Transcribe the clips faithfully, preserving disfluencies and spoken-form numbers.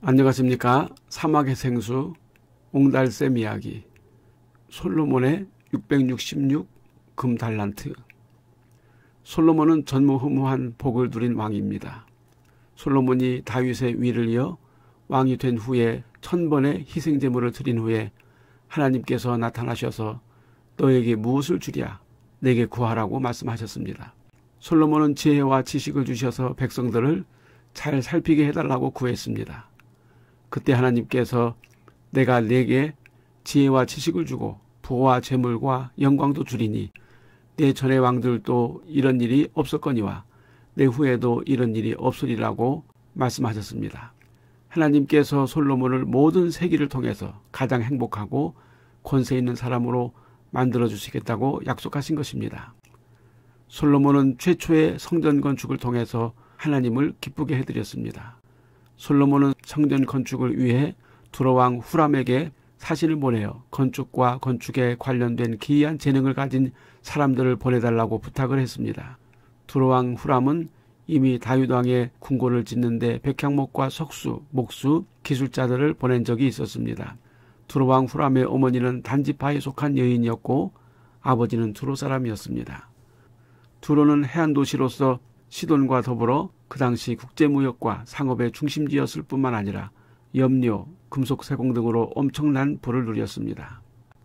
안녕하십니까. 사막의 생수 옹달샘 이야기 솔로몬의 육백육십육 금달란트. 솔로몬은 전무후무한 복을 누린 왕입니다. 솔로몬이 다윗의 위를 이어 왕이 된 후에 천번의 희생제물을 드린 후에 하나님께서 나타나셔서 너에게 무엇을 주랴 내게 구하라고 말씀하셨습니다. 솔로몬은 지혜와 지식을 주셔서 백성들을 잘 살피게 해달라고 구했습니다. 그때 하나님께서 내가 네게 지혜와 지식을 주고 부와 재물과 영광도 주리니 내 전의 왕들도 이런 일이 없었거니와 내 후에도 이런 일이 없으리라고 말씀하셨습니다. 하나님께서 솔로몬을 모든 세기를 통해서 가장 행복하고 권세 있는 사람으로 만들어 주시겠다고 약속하신 것입니다. 솔로몬은 최초의 성전 건축을 통해서 하나님을 기쁘게 해드렸습니다. 솔로몬은 성전 건축을 위해 두로왕 후람에게 사신을 보내어 건축과 건축에 관련된 기이한 재능을 가진 사람들을 보내달라고 부탁을 했습니다. 두로왕 후람은 이미 다윗왕의 궁궐을 짓는데 백향목과 석수, 목수, 기술자들을 보낸 적이 있었습니다. 두로왕 후람의 어머니는 단지파에 속한 여인이었고 아버지는 두로 사람이었습니다. 두로는 해안도시로서 시돈과 더불어 그 당시 국제무역과 상업의 중심지였을 뿐만 아니라 염료, 금속 세공 등으로 엄청난 부를 누렸습니다.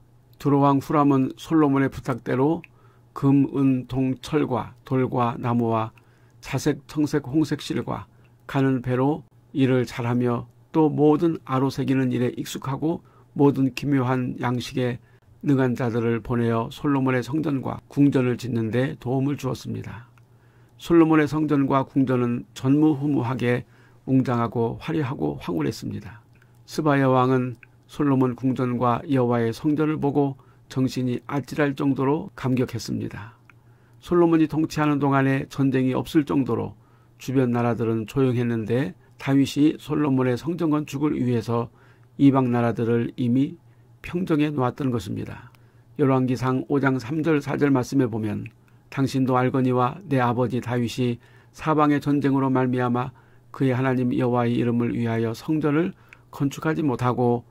두로왕 후람은 솔로몬의 부탁대로 금, 은, 동, 철과 돌과 나무와 자색, 청색, 홍색 실과 가는 배로 일을 잘하며 또 모든 아로 새기는 일에 익숙하고 모든 기묘한 양식에 능한 자들을 보내어 솔로몬의 성전과 궁전을 짓는 데 도움을 주었습니다. 솔로몬의 성전과 궁전은 전무후무하게 웅장하고 화려하고 황홀했습니다. 스바야 왕은 솔로몬 궁전과 여호와의 성전을 보고 정신이 아찔할 정도로 감격했습니다. 솔로몬이 통치하는 동안에 전쟁이 없을 정도로 주변 나라들은 조용했는데 다윗이 솔로몬의 성전 건축을 위해서 이방 나라들을 이미 평정해 놓았던 것입니다. 열왕기상 오 장 삼 절 사 절 말씀에 보면 당신도 알거니와 내 아버지 다윗이 사방의 전쟁으로 말미암아 그의 하나님 여호와의 이름을 위하여 성전을 건축하지 못하고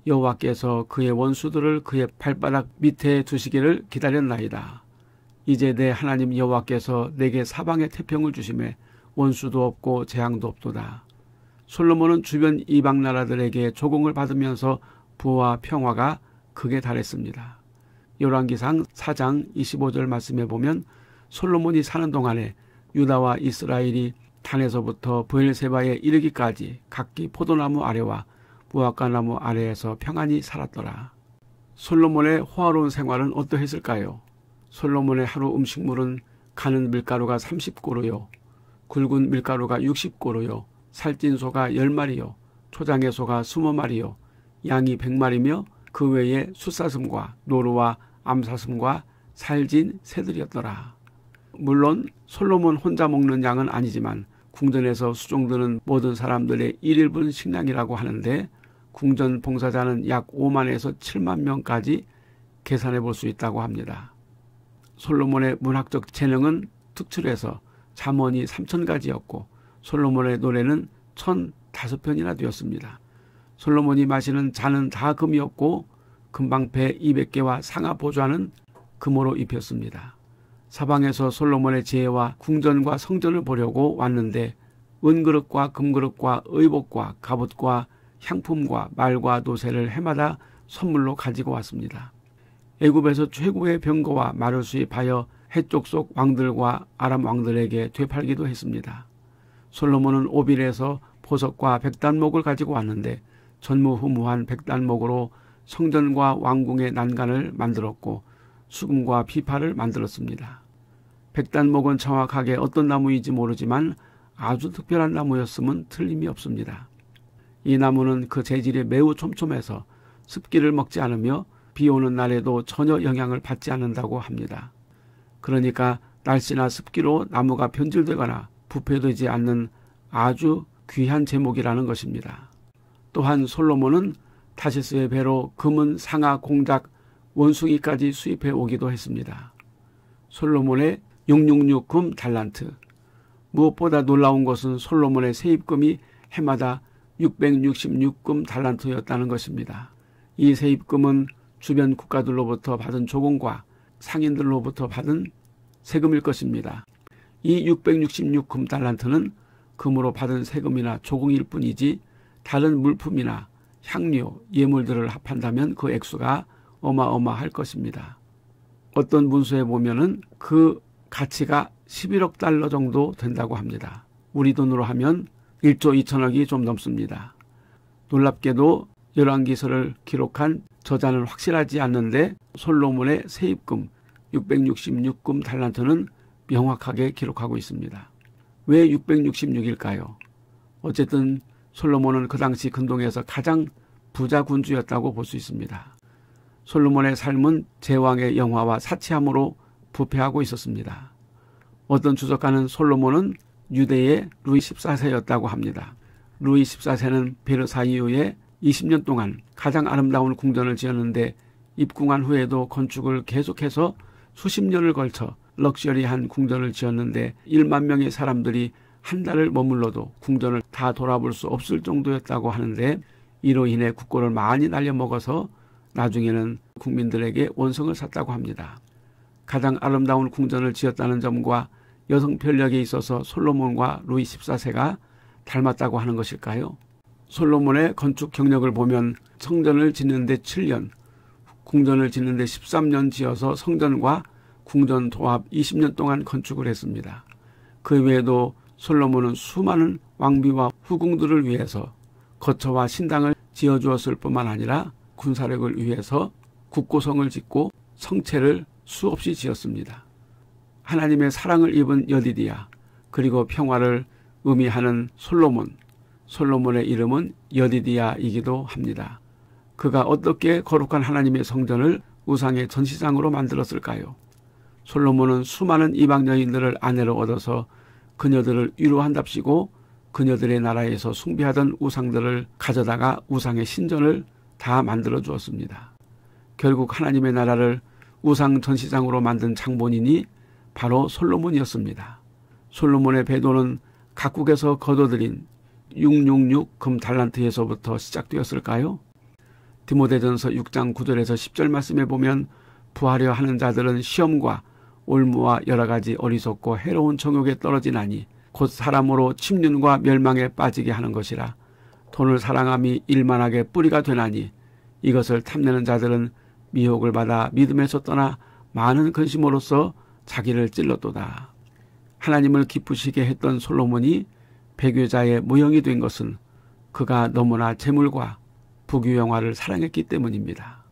여호와께서 그의 원수들을 그의 발바닥 밑에 두시기를 기다렸나이다. 이제 내 하나님 여호와께서 내게 사방의 태평을 주심에 원수도 없고 재앙도 없도다. 솔로몬은 주변 이방 나라들에게 조공을 받으면서 부와 평화가 극에 달했습니다. 열왕기상 사 장 이십오 절 말씀에 보면 솔로몬이 사는 동안에 유다와 이스라엘이 단에서부터 브엘세바에 이르기까지 각기 포도나무 아래와 무화과나무 아래에서 평안히 살았더라. 솔로몬의 호화로운 생활은 어떠했을까요? 솔로몬의 하루 음식물은 가는 밀가루가 삼십 고루요, 굵은 밀가루가 육십 고루요, 살찐 소가 열 마리요, 초장의 소가 이십 마리요, 양이 백 마리며 그 외에 숫사슴과 노루와 암사슴과 살진 새들이었더라. 물론 솔로몬 혼자 먹는 양은 아니지만 궁전에서 수종드는 모든 사람들의 일일분 식량이라고 하는데 궁전 봉사자는 약 오만에서 칠만 명까지 계산해 볼 수 있다고 합니다. 솔로몬의 문학적 재능은 특출해서 잠언이 삼천 가지였고 솔로몬의 노래는 천다섯 편이나 되었습니다. 솔로몬이 마시는 잔은 다 금이었고 금방패 이백 개와 상하 보좌는 금으로 입혔습니다. 사방에서 솔로몬의 지혜와 궁전과 성전을 보려고 왔는데 은그릇과 금그릇과 의복과 갑옷과 향품과 말과 노새를 해마다 선물로 가지고 왔습니다. 애굽에서 최고의 병거와 말을 수입하여 해쪽 속 왕들과 아람 왕들에게 되팔기도 했습니다. 솔로몬은 오빌에서 보석과 백단목을 가지고 왔는데 전무후무한 백단목으로 성전과 왕궁의 난간을 만들었고 수금과 비파를 만들었습니다. 백단목은 정확하게 어떤 나무인지 모르지만 아주 특별한 나무였음은 틀림이 없습니다. 이 나무는 그 재질이 매우 촘촘해서 습기를 먹지 않으며 비 오는 날에도 전혀 영향을 받지 않는다고 합니다. 그러니까 날씨나 습기로 나무가 변질되거나 부패되지 않는 아주 귀한 제목이라는 것입니다. 또한 솔로몬은 타시스의 배로 금은 상하 공작 원숭이까지 수입해 오기도 했습니다. 솔로몬의 육백육십육 금 달란트. 무엇보다 놀라운 것은 솔로몬의 세입금이 해마다 육백육십육 금 달란트였다는 것입니다. 이 세입금은 주변 국가들로부터 받은 조공과 상인들로부터 받은 세금일 것입니다. 이 육백육십육 금 달란트는 금으로 받은 세금이나 조공일 뿐이지 다른 물품이나 향료, 예물들을 합한다면 그 액수가 어마어마할 것입니다. 어떤 문서에 보면은 그 가치가 십일억 달러 정도 된다고 합니다. 우리 돈으로 하면 일조 이천억이 좀 넘습니다. 놀랍게도 열왕기서를 기록한 저자는 확실하지 않는데 솔로몬의 세입금 육백육십육 금 달란트는 명확하게 기록하고 있습니다. 왜 육백육십육일까요? 어쨌든 솔로몬은 그 당시 근동에서 가장 부자 군주였다고 볼 수 있습니다. 솔로몬의 삶은 제왕의 영화와 사치함으로 부패하고 있었습니다. 어떤 주석가는 솔로몬은 유대의 루이 십사 세였다고 합니다. 루이 십사 세는 베르사유 이후에 이십 년 동안 가장 아름다운 궁전을 지었는데 입궁한 후에도 건축을 계속해서 수십 년을 걸쳐 럭셔리한 궁전을 지었는데 일만 명의 사람들이 한 달을 머물러도 궁전을 다 돌아볼 수 없을 정도였다고 하는데 이로 인해 국고를 많이 날려먹어서 나중에는 국민들에게 원성을 샀다고 합니다. 가장 아름다운 궁전을 지었다는 점과 여성 편력에 있어서 솔로몬과 루이 십사 세가 닮았다고 하는 것일까요? 솔로몬의 건축 경력을 보면 성전을 짓는데 칠 년, 궁전을 짓는데 십삼 년 지어서 성전과 궁전 도합 이십 년 동안 건축을 했습니다. 그 외에도 솔로몬은 수많은 왕비와 후궁들을 위해서 거처와 신당을 지어주었을 뿐만 아니라 군사력을 위해서 국고성을 짓고 성체를 수없이 지었습니다. 하나님의 사랑을 입은 여디디야, 그리고 평화를 의미하는 솔로몬, 솔로몬의 이름은 여디디야이기도 합니다. 그가 어떻게 거룩한 하나님의 성전을 우상의 전시장으로 만들었을까요? 솔로몬은 수많은 이방 여인들을 아내로 얻어서 그녀들을 위로한답시고 그녀들의 나라에서 숭배하던 우상들을 가져다가 우상의 신전을 다 만들어 주었습니다. 결국 하나님의 나라를 우상 전시장으로 만든 장본인이 바로 솔로몬이었습니다. 솔로몬의 배도는 각국에서 거둬들인 육백육십육 금 달란트에서부터 시작되었을까요? 디모데전서 육 장 구 절에서 십 절 말씀에 보면 부하려 하는 자들은 시험과 올무와 여러 가지 어리석고 해로운 정욕에 떨어지나니 곧 사람으로 침륜과 멸망에 빠지게 하는 것이라. 돈을 사랑함이 일만하게 뿌리가 되나니 이것을 탐내는 자들은 미혹을 받아 믿음에서 떠나 많은 근심으로써 자기를 찔렀도다. 하나님을 기쁘시게 했던 솔로몬이 배교자의 모형이 된 것은 그가 너무나 재물과 부귀영화를 사랑했기 때문입니다.